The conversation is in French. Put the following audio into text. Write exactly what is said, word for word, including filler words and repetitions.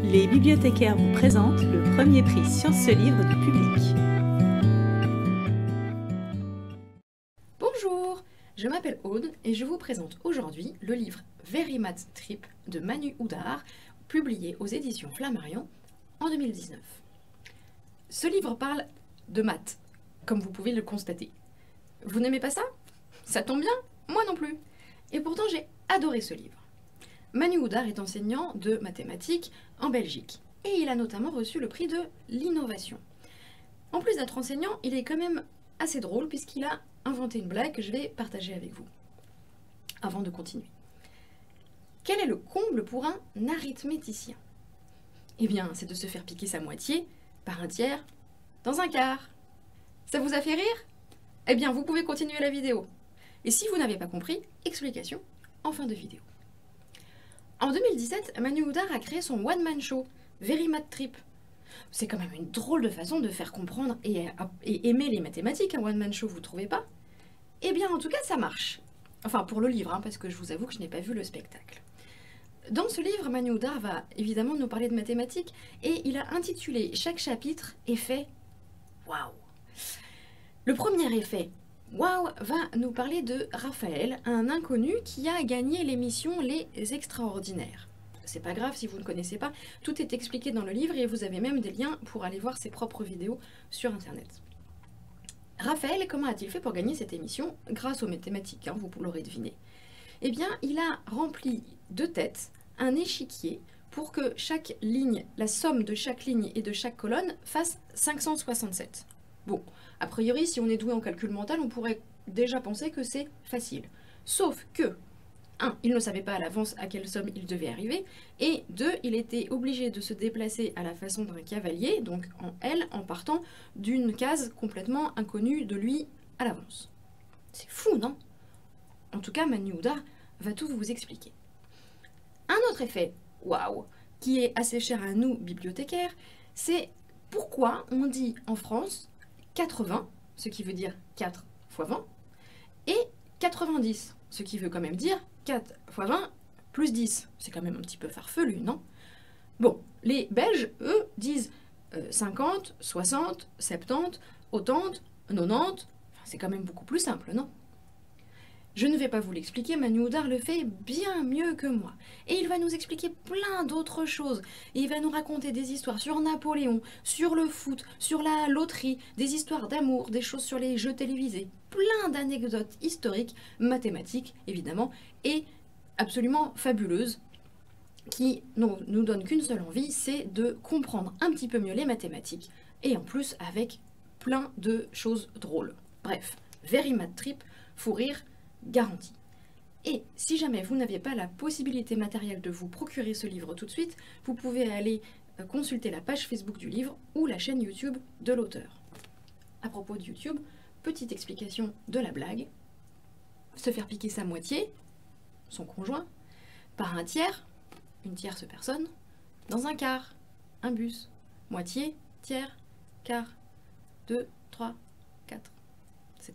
Les bibliothécaires vous présentent le premier prix Science Ce Livre du public. Bonjour, je m'appelle Aude et je vous présente aujourd'hui le livre Very Math Trip de Manu Houdard, publié aux éditions Flammarion en deux mille dix-neuf. Ce livre parle de maths, comme vous pouvez le constater. Vous n'aimez pas ça? Ça tombe bien, moi non plus. Et pourtant j'ai adoré ce livre. Manu Houdard est enseignant de mathématiques en Belgique et il a notamment reçu le prix de l'innovation. En plus d'être enseignant, il est quand même assez drôle puisqu'il a inventé une blague que je vais partager avec vous avant de continuer. Quel est le comble pour un arithméticien? Eh bien, c'est de se faire piquer sa moitié par un tiers dans un quart. Ça vous a fait rire? Eh bien, vous pouvez continuer la vidéo. Et si vous n'avez pas compris, explication en fin de vidéo. En deux mille dix-sept, Manu Houdard a créé son one-man show, Very Math Trip. C'est quand même une drôle de façon de faire comprendre et, et aimer les mathématiques, un one-man show, vous trouvez pas? Eh bien, en tout cas, ça marche. Enfin, pour le livre, hein, parce que je vous avoue que je n'ai pas vu le spectacle. Dans ce livre, Manu Houdard va évidemment nous parler de mathématiques et il a intitulé chaque chapitre « Effet Waouh ». Le premier effet Waouh va nous parler de Raphaël, un inconnu qui a gagné l'émission Les Extraordinaires. C'est pas grave si vous ne connaissez pas, tout est expliqué dans le livre et vous avez même des liens pour aller voir ses propres vidéos sur internet. Raphaël, comment a-t-il fait pour gagner cette émission? Grâce aux mathématiques, hein, vous l'aurez deviné. Eh bien, il a rempli de tête un échiquier pour que chaque ligne, la somme de chaque ligne et de chaque colonne fasse cinq cent soixante-sept. Bon, a priori, si on est doué en calcul mental, on pourrait déjà penser que c'est facile. Sauf que, un, il ne savait pas à l'avance à quelle somme il devait arriver, et deux, il était obligé de se déplacer à la façon d'un cavalier, donc en L, en partant d'une case complètement inconnue de lui à l'avance. C'est fou, non? En tout cas, Manu Houdard va tout vous expliquer. Un autre effet, waouh, qui est assez cher à nous, bibliothécaires, c'est pourquoi on dit en France quatre-vingts, ce qui veut dire quatre fois vingt, et quatre-vingt-dix, ce qui veut quand même dire quatre fois vingt plus dix. C'est quand même un petit peu farfelu, non? Bon, les Belges, eux, disent euh, cinquante, soixante, soixante-dix, quatre-vingts, quatre-vingt-dix, c'est quand même beaucoup plus simple, non? Je ne vais pas vous l'expliquer, Manu Houdard le fait bien mieux que moi. Et il va nous expliquer plein d'autres choses. Et il va nous raconter des histoires sur Napoléon, sur le foot, sur la loterie, des histoires d'amour, des choses sur les jeux télévisés. Plein d'anecdotes historiques, mathématiques évidemment, et absolument fabuleuses, qui non, nous donnent qu'une seule envie, c'est de comprendre un petit peu mieux les mathématiques, et en plus avec plein de choses drôles. Bref, Very Math Trip, fou rire, garantie. Et si jamais vous n'aviez pas la possibilité matérielle de vous procurer ce livre tout de suite, vous pouvez aller consulter la page Facebook du livre ou la chaîne YouTube de l'auteur. À propos de YouTube, petite explication de la blague. Se faire piquer sa moitié, son conjoint, par un tiers, une tierce personne, dans un quart, un bus, moitié, tiers, quart, deux, trois, quatre. C'était drôle, non ?